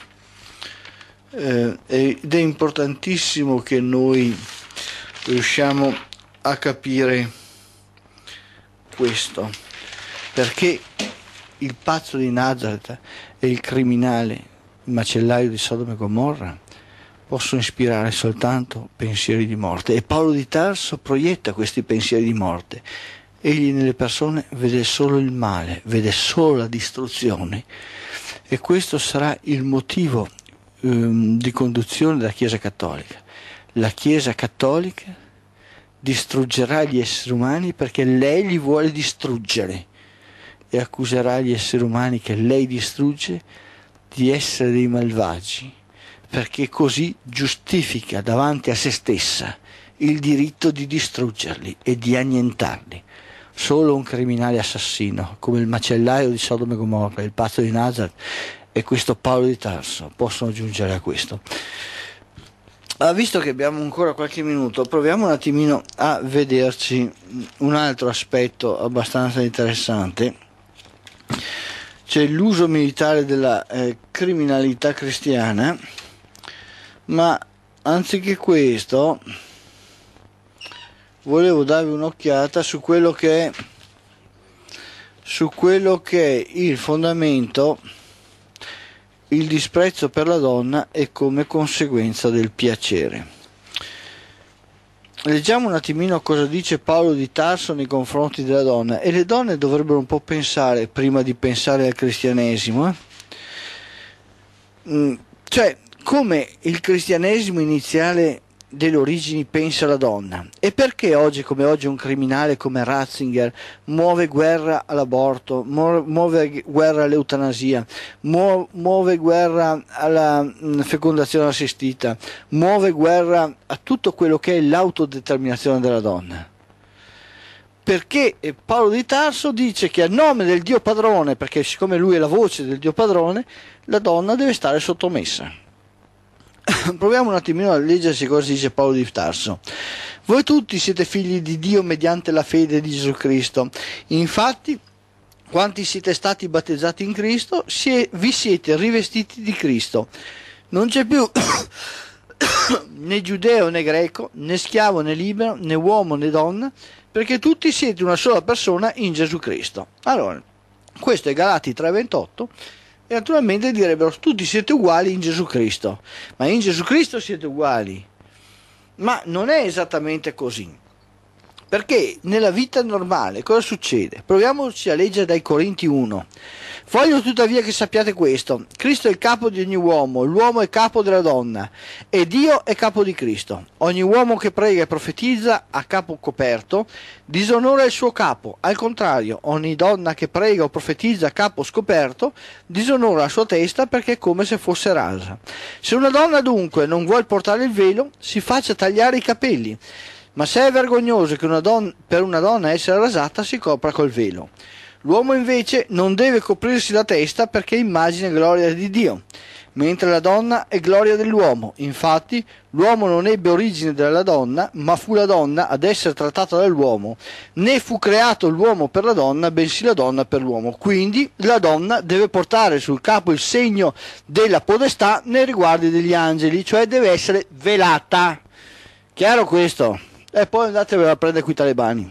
riusciamo a capire questo, perché il pazzo di Nazareth e il criminale, il macellaio di Sodoma e Gomorra possono ispirare soltanto pensieri di morte, e Paolo di Tarso proietta questi pensieri di morte. Egli nelle persone vede solo il male, vede solo la distruzione, e questo sarà il motivo di conduzione della Chiesa Cattolica. La Chiesa Cattolica distruggerà gli esseri umani perché lei li vuole distruggere, e accuserà gli esseri umani che lei distrugge di essere dei malvagi, perché così giustifica davanti a se stessa il diritto di distruggerli e di annientarli. Solo un criminale assassino come il macellaio di Sodoma e Gomorra, il pazzo di Nazareth e questo Paolo di Tarso possono giungere a questo. Visto che abbiamo ancora qualche minuto, proviamo un attimino a vederci un altro aspetto abbastanza interessante. C'è l'uso militare della criminalità cristiana, ma anziché questo volevo darvi un'occhiata su quello che è il fondamento, il disprezzo per la donna e come conseguenza del piacere. Leggiamo un attimino cosa dice Paolo di Tarso nei confronti della donna, e le donne dovrebbero un po' pensare prima di pensare al cristianesimo, cioè come il cristianesimo iniziale delle origini pensa alla donna, e perché oggi come oggi un criminale come Ratzinger muove guerra all'aborto, muove guerra all'eutanasia, muove guerra alla fecondazione assistita, muove guerra a tutto quello che è l'autodeterminazione della donna. Perché Paolo di Tarso dice che a nome del Dio padrone, perché siccome lui è la voce del Dio padrone, la donna deve stare sottomessa. Proviamo un attimino a leggersi cosa dice Paolo di Tarso. Voi tutti siete figli di Dio mediante la fede di Gesù Cristo. Infatti, quanti siete stati battezzati in Cristo, vi siete rivestiti di Cristo. Non c'è più né giudeo né greco, né schiavo né libero, né uomo né donna, perché tutti siete una sola persona in Gesù Cristo. Allora, questo è Galati 3:28, E naturalmente direbbero tutti siete uguali in Gesù Cristo, ma in Gesù Cristo siete uguali. Ma non è esattamente così, perché nella vita normale cosa succede? Proviamoci a leggere dai Corinti 1. Voglio tuttavia che sappiate questo: Cristo è il capo di ogni uomo, l'uomo è capo della donna e Dio è capo di Cristo. Ogni uomo che prega e profetizza a capo coperto disonora il suo capo. Al contrario, ogni donna che prega o profetizza a capo scoperto disonora la sua testa, perché è come se fosse rasa. Se una donna dunque non vuol portare il velo, si faccia tagliare i capelli. Ma se è vergognoso che per una donna essere rasata, si copra col velo. L'uomo invece non deve coprirsi la testa, perché è immagine e gloria di Dio, mentre la donna è gloria dell'uomo. Infatti l'uomo non ebbe origine dalla donna, ma fu la donna ad essere trattata dall'uomo. Né fu creato l'uomo per la donna, bensì la donna per l'uomo. Quindi la donna deve portare sul capo il segno della podestà nei riguardi degli angeli, cioè deve essere velata. Chiaro questo? E poi andatevelo a prendere qui i talebani.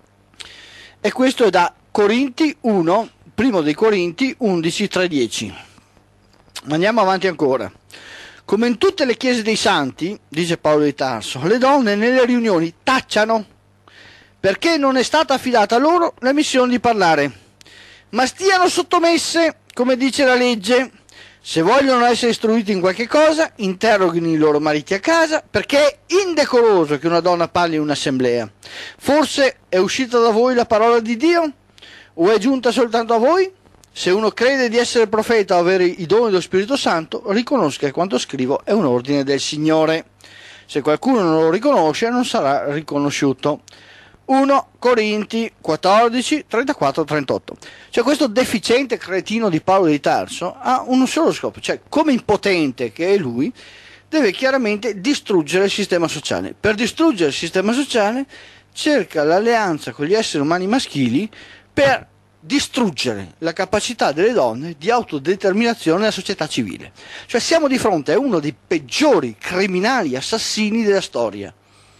E questo è da Corinti 1, primo dei Corinti 11, 3-10. Andiamo avanti ancora. Come in tutte le chiese dei santi, dice Paolo di Tarso, le donne nelle riunioni tacciano, perché non è stata affidata loro la missione di parlare, ma stiano sottomesse, come dice la legge. Se vogliono essere istruiti in qualche cosa, interroghino i loro mariti a casa, perché è indecoroso che una donna parli in un'assemblea. Forse è uscita da voi la parola di Dio? O è giunta soltanto a voi? Se uno crede di essere profeta o avere i doni dello Spirito Santo, riconosca che quanto scrivo è un ordine del Signore. Se qualcuno non lo riconosce, non sarà riconosciuto. 1 Corinti 14, 34-38. Cioè questo deficiente cretino di Paolo di Tarso ha un solo scopo, cioè come impotente che è lui, deve chiaramente distruggere il sistema sociale. Per distruggere il sistema sociale cerca l'alleanza con gli esseri umani maschili per distruggere la capacità delle donne di autodeterminazione nella società civile. Cioè siamo di fronte a uno dei peggiori criminali assassini della storia.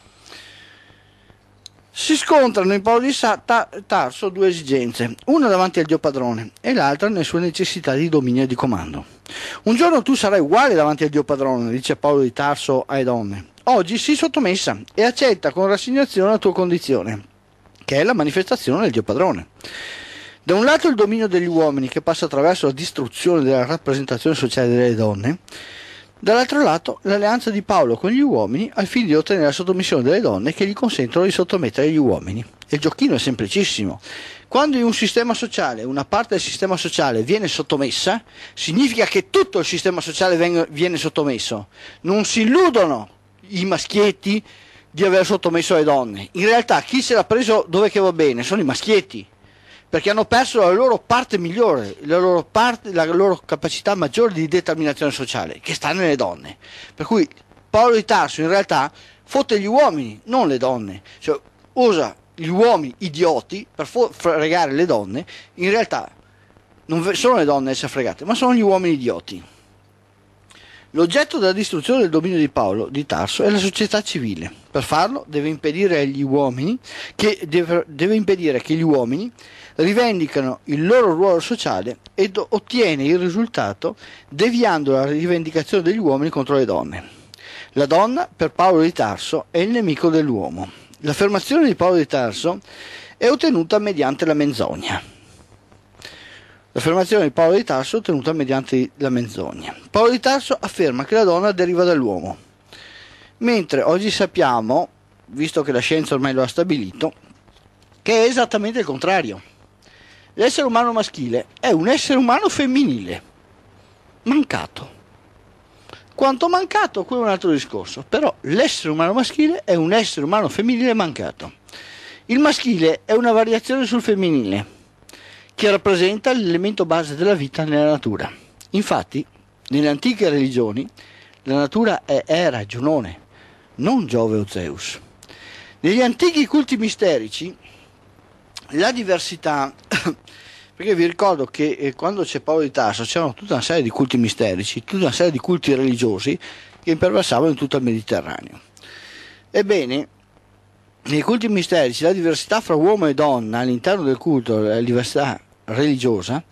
Si scontrano in Paolo di Tarso due esigenze, una davanti al Dio padrone e l'altra nelle sue necessità di dominio e di comando. Un giorno tu sarai uguale davanti al Dio padrone, dice Paolo di Tarso alle donne. Oggi sii sottomessa e accetta con rassegnazione la tua condizione, che è la manifestazione del Dio padrone. Da un lato il dominio degli uomini, che passa attraverso la distruzione della rappresentazione sociale delle donne, dall'altro lato l'alleanza di Paolo con gli uomini al fine di ottenere la sottomissione delle donne che gli consentono di sottomettere gli uomini. E il giochino è semplicissimo. Quando in un sistema sociale una parte del sistema sociale viene sottomessa, significa che tutto il sistema sociale viene sottomesso. Non si illudono i maschietti di aver sottomesso le donne. In realtà chi se l'ha preso dove che va bene sono i maschietti, perché hanno perso la loro parte migliore, la loro capacità maggiore di determinazione sociale, che sta nelle donne. Per cui Paolo di Tarso in realtà fotte gli uomini, non le donne, cioè usa gli uomini idioti per fregare le donne. In realtà non sono le donne a essere fregate, ma sono gli uomini idioti. L'oggetto della distruzione del dominio di Paolo di Tarso è la società civile. Per farlo deve impedire che gli uomini rivendicano il loro ruolo sociale ed ottiene il risultato deviando la rivendicazione degli uomini contro le donne. La donna, per Paolo di Tarso, è il nemico dell'uomo. L'affermazione di Paolo di Tarso è ottenuta mediante la menzogna. L'affermazione di Paolo di Tarso è ottenuta mediante la menzogna. Paolo di Tarso afferma che la donna deriva dall'uomo, mentre oggi sappiamo, visto che la scienza ormai lo ha stabilito, che è esattamente il contrario. L'essere umano maschile è un essere umano femminile, mancato. Quanto mancato, quello è un altro discorso, però l'essere umano maschile è un essere umano femminile mancato. Il maschile è una variazione sul femminile, che rappresenta l'elemento base della vita nella natura. Infatti, nelle antiche religioni, la natura è Era, Giunone, non Giove o Zeus. Negli antichi culti misterici, la diversità, perché vi ricordo che quando c'è Paolo di Tarso c'erano tutta una serie di culti misterici, tutta una serie di culti religiosi che imperversavano in tutto il Mediterraneo. Ebbene, nei culti misterici la diversità fra uomo e donna all'interno del culto, la diversità religiosa,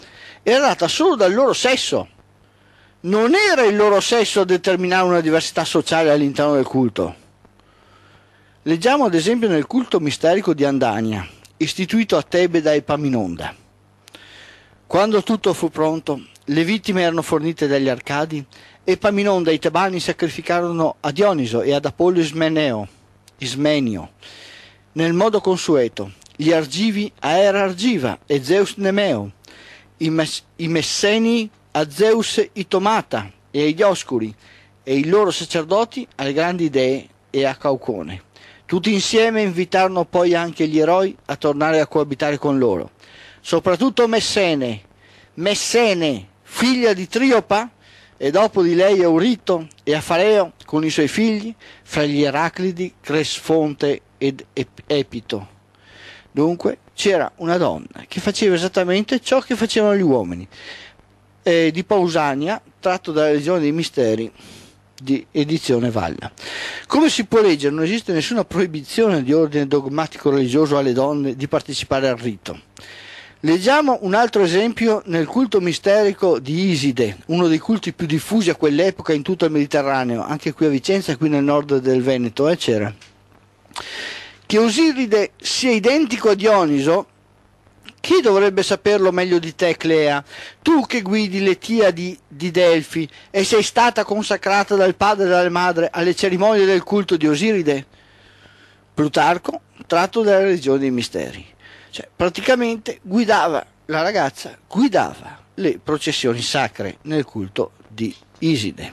era data solo dal loro sesso. Non era il loro sesso a determinare una diversità sociale all'interno del culto. Leggiamo ad esempio nel culto misterico di Andania, istituito a Tebe da Epaminonda. Quando tutto fu pronto, le vittime erano fornite dagli Arcadi, Epaminonda e i Tebani sacrificarono a Dioniso e ad Apollo Ismenio nel modo consueto, gli Argivi a Era Argiva e Zeus Nemeo, i Messeni a Zeus Itomata e ai Dioscuri, e i loro sacerdoti alle grandi dee e a Caucone. Tutti insieme invitarono poi anche gli eroi a tornare a coabitare con loro, soprattutto Messene, figlia di Triopa, e dopo di lei Eurito e Afareo con i suoi figli, fra gli Eraclidi, Cresfonte ed Epito. Dunque c'era una donna che faceva esattamente ciò che facevano gli uomini, di Pausania, tratto dalla Legione dei Misteri di edizione Valla. Come si può leggere, non esiste nessuna proibizione di ordine dogmatico religioso alle donne di partecipare al rito. Leggiamo un altro esempio nel culto misterico di Iside, uno dei culti più diffusi a quell'epoca in tutto il Mediterraneo, anche qui a Vicenza e qui nel nord del Veneto, c'era. Che Osiride sia identico a Dioniso, chi dovrebbe saperlo meglio di te, Clea? Tu che guidi le Tiadi di Delfi e sei stata consacrata dal padre e dalla madre alle cerimonie del culto di Osiride? Plutarco, tratto dalla religione dei misteri. Cioè, praticamente la ragazza guidava le processioni sacre nel culto di Iside.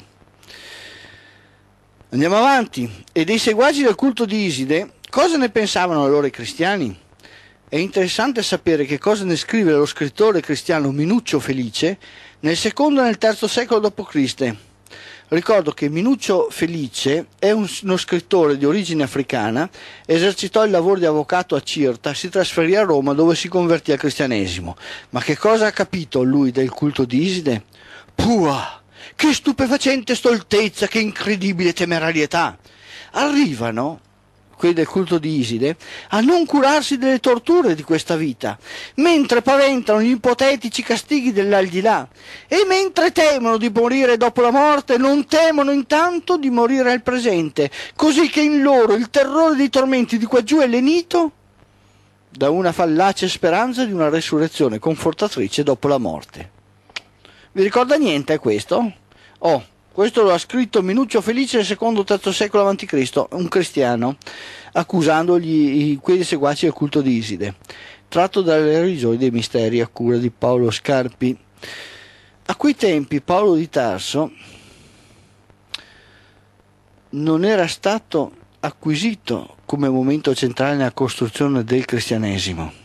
Andiamo avanti. E dei seguaci del culto di Iside, cosa ne pensavano allora i cristiani? È interessante sapere che cosa ne scrive lo scrittore cristiano Minuccio Felice nel secondo e nel terzo secolo d.C. Ricordo che Minuccio Felice è uno scrittore di origine africana, esercitò il lavoro di avvocato a Cirta, si trasferì a Roma dove si convertì al cristianesimo. Ma che cosa ha capito lui del culto di Iside? Pua! Che stupefacente stoltezza, che incredibile temerarietà! Arrivano quelli del culto di Iside, a non curarsi delle torture di questa vita, mentre paventano gli ipotetici castighi dell'aldilà, e mentre temono di morire dopo la morte, non temono intanto di morire al presente, così che in loro il terrore dei tormenti di quaggiù è lenito da una fallace speranza di una resurrezione confortatrice dopo la morte. Vi ricorda niente questo? Questo lo ha scritto Minuccio Felice nel secondo-terzo secolo a.C., un cristiano, accusandogli quelli seguaci del culto di Iside, tratto dalle religioni dei misteri a cura di Paolo Scarpi. A quei tempi Paolo di Tarso non era stato acquisito come momento centrale nella costruzione del cristianesimo,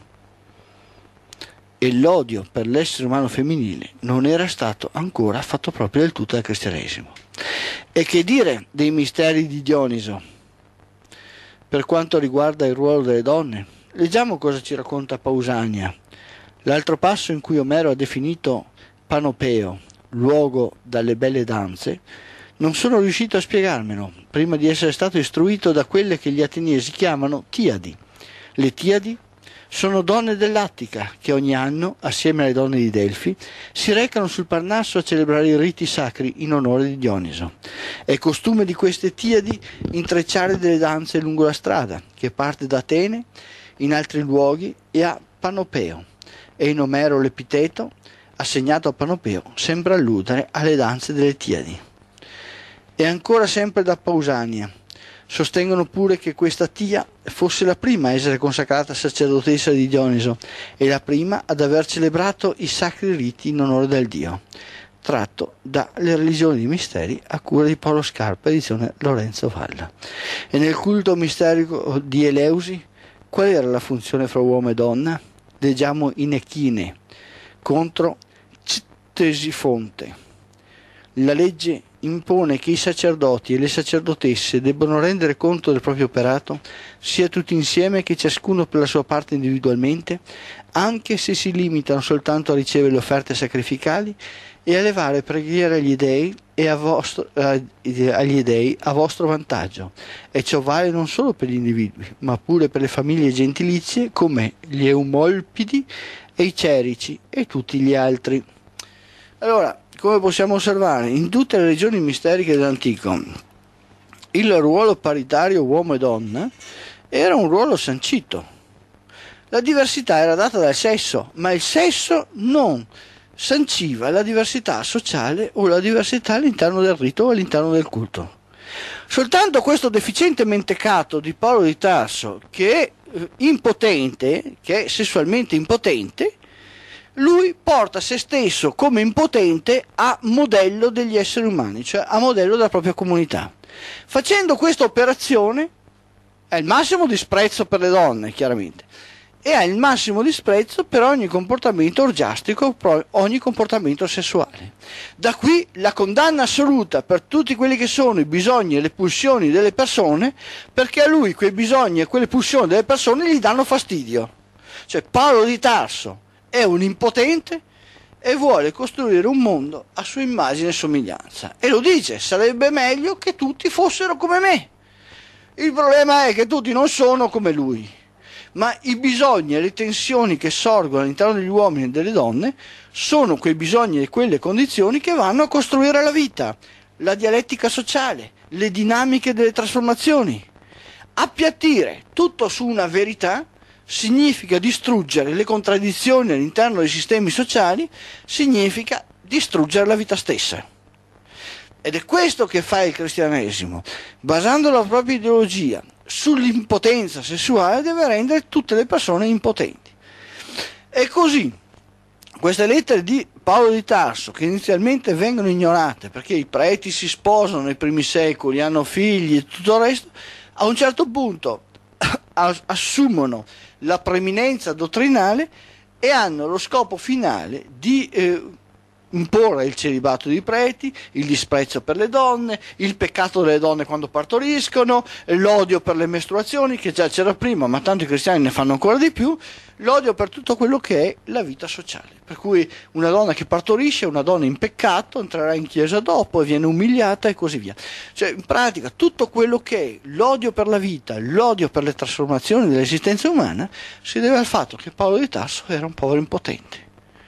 e l'odio per l'essere umano femminile non era stato ancora fatto proprio del tutto dal cristianesimo. E che dire dei misteri di Dioniso per quanto riguarda il ruolo delle donne? Leggiamo cosa ci racconta Pausania, l'altro passo in cui Omero ha definito Panopeo, luogo dalle belle danze. Non sono riuscito a spiegarmelo prima di essere stato istruito da quelle che gli ateniesi chiamano Tiadi. Le Tiadi sono donne dell'Attica che ogni anno, assieme alle donne di Delfi, si recano sul Parnasso a celebrare i riti sacri in onore di Dioniso. È costume di queste Tiadi intrecciare delle danze lungo la strada, che parte da Atene, in altri luoghi e a Panopeo, e in Omero l'epiteto assegnato a Panopeo sembra alludere alle danze delle Tiadi. E ancora sempre da Pausania. Sostengono pure che questa Tia fosse la prima a essere consacrata sacerdotessa di Dioniso e la prima ad aver celebrato i sacri riti in onore del dio, tratto dalle religioni di misteri a cura di Paolo Scarpa, edizione Lorenzo Valla. E nel culto misterico di Eleusi, qual era la funzione fra uomo e donna? Leggiamo in Echine contro Ctesifonte. La legge impone che i sacerdoti e le sacerdotesse debbano rendere conto del proprio operato, sia tutti insieme che ciascuno per la sua parte individualmente, anche se si limitano soltanto a ricevere le offerte sacrificali e a levare preghiere agli dei agli dei a vostro vantaggio. E ciò vale non solo per gli individui, ma pure per le famiglie gentilizie come gli Eumolpidi e i Cerici e tutti gli altri. Allora, come possiamo osservare, in tutte le religioni misteriche dell'antico, il ruolo paritario uomo e donna era un ruolo sancito. La diversità era data dal sesso, ma il sesso non sanciva la diversità sociale o la diversità all'interno del rito o all'interno del culto. Soltanto questo deficiente mentecato di Paolo di Tarso, che è impotente, che è sessualmente impotente, lui porta se stesso come impotente a modello degli esseri umani, cioè a modello della propria comunità. Facendo questa operazione ha il massimo disprezzo per le donne, chiaramente, e ha il massimo disprezzo per ogni comportamento orgiastico, per ogni comportamento sessuale. Da qui la condanna assoluta per tutti quelli che sono i bisogni e le pulsioni delle persone, perché a lui quei bisogni e quelle pulsioni delle persone gli danno fastidio. Cioè Paolo di Tarso è un impotente e vuole costruire un mondo a sua immagine e somiglianza. E lo dice, sarebbe meglio che tutti fossero come me. Il problema è che tutti non sono come lui, ma i bisogni e le tensioni che sorgono all'interno degli uomini e delle donne sono quei bisogni e quelle condizioni che vanno a costruire la vita, la dialettica sociale, le dinamiche delle trasformazioni. Appiattire tutto su una verità significa distruggere le contraddizioni all'interno dei sistemi sociali, significa distruggere la vita stessa. Ed è questo che fa il cristianesimo, basando la propria ideologia sull'impotenza sessuale, deve rendere tutte le persone impotenti. E così queste lettere di Paolo di Tarso, che inizialmente vengono ignorate perché i preti si sposano nei primi secoli, hanno figli e tutto il resto, a un certo punto assumono la preeminenza dottrinale e hanno lo scopo finale di imporre il celibato dei preti, il disprezzo per le donne, il peccato delle donne quando partoriscono, l'odio per le mestruazioni, che già c'era prima, ma tanto i cristiani ne fanno ancora di più, l'odio per tutto quello che è la vita sociale. Per cui una donna che partorisce è una donna in peccato, entrerà in chiesa dopo e viene umiliata e così via. Cioè, in pratica, tutto quello che è l'odio per la vita, l'odio per le trasformazioni dell'esistenza umana, si deve al fatto che Paolo di Tarso era un povero impotente.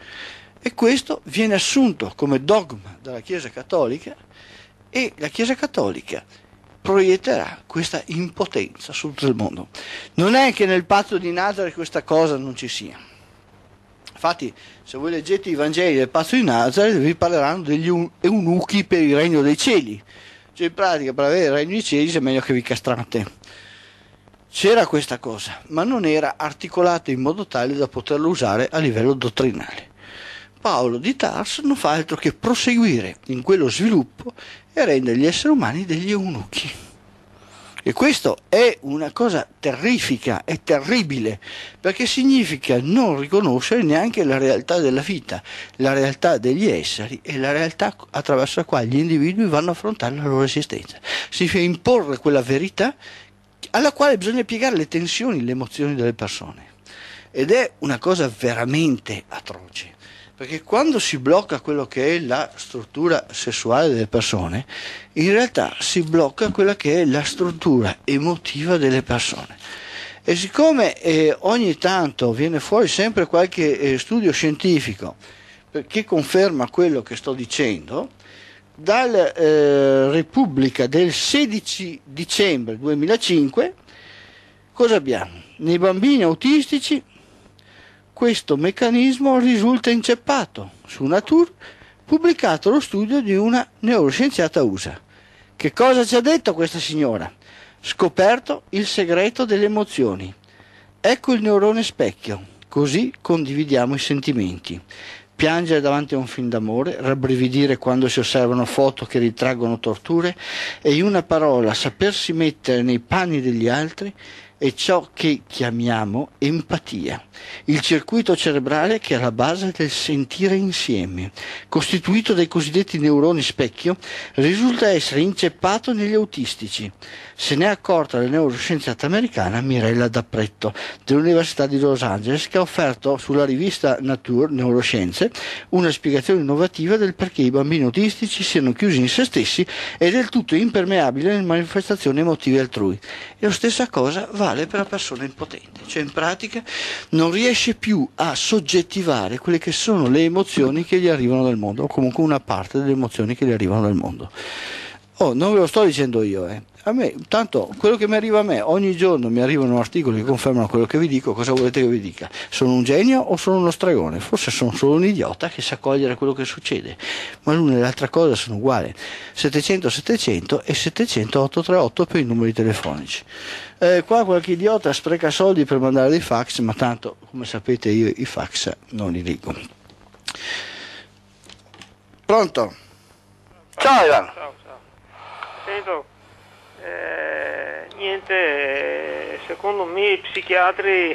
E questo viene assunto come dogma dalla Chiesa Cattolica e la Chiesa Cattolica proietterà questa impotenza su tutto il mondo. Non è che nel patto di Nazareth questa cosa non ci sia. Infatti, se voi leggete i Vangeli del patto di Nazareth, vi parleranno degli eunuchi per il regno dei cieli. Cioè, in pratica, per avere il regno dei cieli è meglio che vi castrate. C'era questa cosa, ma non era articolata in modo tale da poterlo usare a livello dottrinale. Paolo di Tarso non fa altro che proseguire in quello sviluppo e rendere gli esseri umani degli eunuchi. E questo è una cosa terrifica, è terribile, perché significa non riconoscere neanche la realtà della vita, la realtà degli esseri e la realtà attraverso la quale gli individui vanno a affrontare la loro esistenza. Significa imporre quella verità alla quale bisogna piegare le tensioni, le emozioni delle persone. Ed è una cosa veramente atroce. Perché quando si blocca quello che è la struttura sessuale delle persone, in realtà si blocca quella che è la struttura emotiva delle persone. E siccome ogni tanto viene fuori sempre qualche studio scientifico che conferma quello che sto dicendo, dalla Repubblica del 16 dicembre 2005, cosa abbiamo? Nei bambini autistici questo meccanismo risulta inceppato. Su Nature, pubblicato lo studio di una neuroscienziata USA. Che cosa ci ha detto questa signora? Scoperto il segreto delle emozioni. Ecco il neurone specchio, così condividiamo i sentimenti. Piangere davanti a un film d'amore, rabbrividire quando si osservano foto che ritraggono torture e in una parola sapersi mettere nei panni degli altri è ciò che chiamiamo empatia, il circuito cerebrale che è alla base del sentire insieme, costituito dai cosiddetti neuroni specchio, risulta essere inceppato negli autistici. Se ne è accorta la neuroscienziata americana Mirella D'Apretto dell'Università di Los Angeles, che ha offerto sulla rivista Nature Neuroscienze una spiegazione innovativa del perché i bambini autistici siano chiusi in se stessi e del tutto impermeabili alle manifestazioni emotive altrui. E la stessa cosa vale vale per la persona impotente, cioè in pratica non riesce più a soggettivare quelle che sono le emozioni che gli arrivano dal mondo, o comunque una parte delle emozioni che gli arrivano dal mondo. Oh, non ve lo sto dicendo io, A me, tanto quello che mi arriva a me, ogni giorno mi arrivano articoli che confermano quello che vi dico. Cosa volete che vi dica? Sono un genio o sono uno stregone? Forse sono solo un idiota che sa cogliere quello che succede, ma l'una e l'altra cosa sono uguali. 700 700 e 700 838 per i numeri telefonici. Qua qualche idiota spreca soldi per mandare dei fax, ma tanto, come sapete, io i fax non li leggo. Pronto? Ciao Ivan. Ciao. Sento, niente, secondo me i psichiatri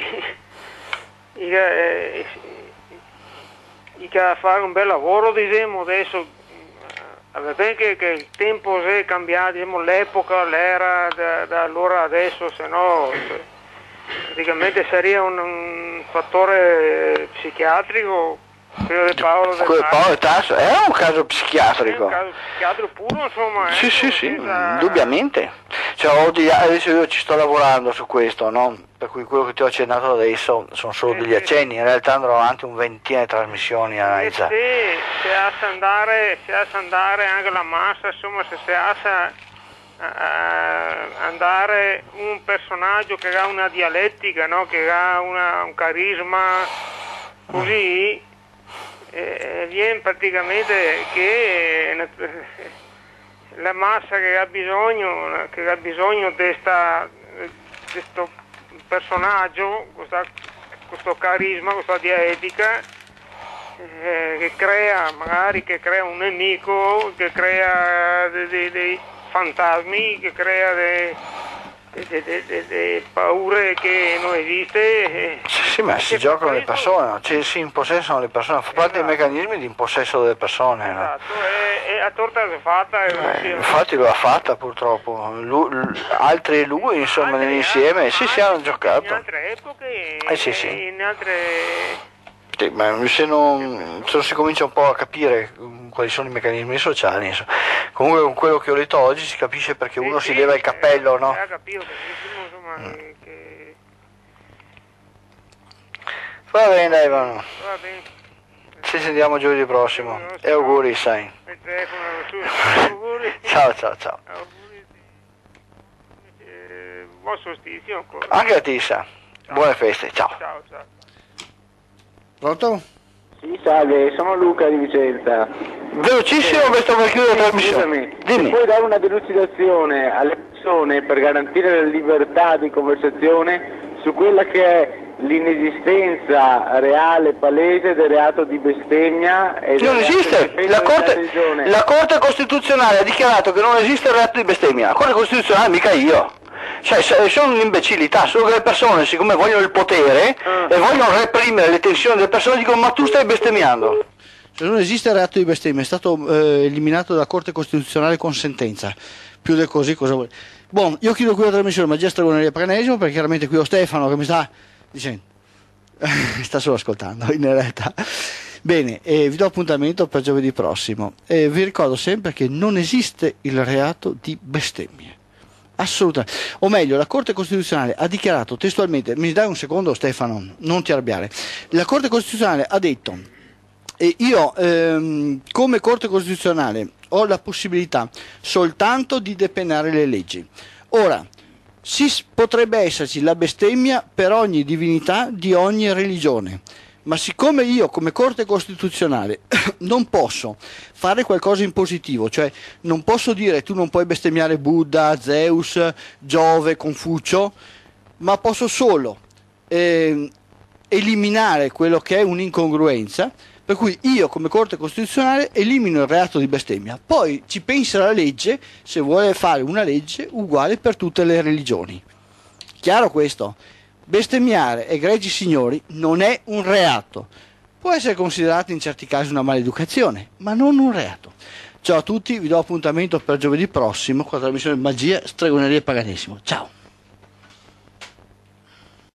a fare un bel lavoro, diciamo, adesso va bene che il tempo si è cambiato, diciamo, l'epoca, l'era da allora adesso, se no praticamente sarebbe un fattore psichiatrico. Quello di Paolo Tasso è un caso psichiatrico. È un caso psichiatrico puro, insomma. Sì, indubbiamente. Cioè, adesso io ci sto lavorando su questo, no? Per cui quello che ti ho accennato adesso sono solo degli accenni, in realtà andrò avanti un ventina di trasmissioni a analizzare. Se ha andare anche la massa, insomma, se ha andare un personaggio che ha una dialettica, no? Che ha un carisma così. Viene praticamente che la massa che ha bisogno di questo personaggio, questo carisma, questa dialettica che crea un nemico, che crea dei fantasmi, che crea delle paure che non esiste. Sì, ma si giocano le persone, cioè si impossessano le persone, fa parte dei meccanismi di impossesso delle persone. Esatto, e a torta fatta. Infatti lo ha fatta purtroppo, altri e lui insomma nell'insieme, si hanno giocato. In altre epoche, in altre... Sì, ma se non si comincia un po' a capire quali sono i meccanismi sociali, insomma. Comunque con quello che ho letto oggi si capisce perché uno si leva il cappello, no? Capito, insomma, che... Va bene, dai, Ivano. Va bene. Ci sentiamo giovedì prossimo. E auguri, sai. Auguri. Ciao. Auguri. Buon solstizio ancora. Anche a te, sa. Buone feste, ciao. Ciao. Pronto? Sì, salve, sono Luca di Vicenza. Velocissimo, sto per chiudere la trasmissione. Scusami, Dimmi. se puoi dare una delucidazione alle persone per garantire la libertà di conversazione su quella che è l'inesistenza reale, palese del reato di bestemmia. Non esiste, la Corte Costituzionale ha dichiarato che non esiste il reato di bestemmia, la Corte Costituzionale mica io. Cioè, sono un'imbecillità, solo che le persone, siccome vogliono il potere e vogliono reprimere le tensioni delle persone, dicono ma tu stai bestemmiando. Cioè, non esiste il reato di bestemmia, è stato eliminato dalla Corte Costituzionale con sentenza. Più di così cosa vuole? Buon, io chiudo qui la trasmissione Magia Stregoneria Paganesimo, perché chiaramente qui ho Stefano che mi sta dicendo, sta solo ascoltando in realtà. Bene, vi do appuntamento per giovedì prossimo. Vi ricordo sempre che non esiste il reato di bestemmie. Assolutamente, o meglio, la Corte Costituzionale ha dichiarato testualmente, mi dai un secondo Stefano, non ti arrabbiare, la Corte Costituzionale ha detto, io come Corte Costituzionale ho la possibilità soltanto di depenare le leggi. Ora, potrebbe esserci la bestemmia per ogni divinità di ogni religione, ma siccome io come Corte Costituzionale non posso fare qualcosa in positivo, cioè non posso dire tu non puoi bestemmiare Buddha, Zeus, Giove, Confucio, ma posso solo eliminare quello che è un'incongruenza, per cui io come Corte Costituzionale elimino il reato di bestemmia, poi ci pensa la legge se vuole fare una legge uguale per tutte le religioni. Chiaro questo? Bestemmiare, egregi signori, non è un reato. Può essere considerato in certi casi una maleducazione, ma non un reato. Ciao a tutti, vi do appuntamento per giovedì prossimo con la trasmissione Magia, Stregoneria e Paganesimo. Ciao!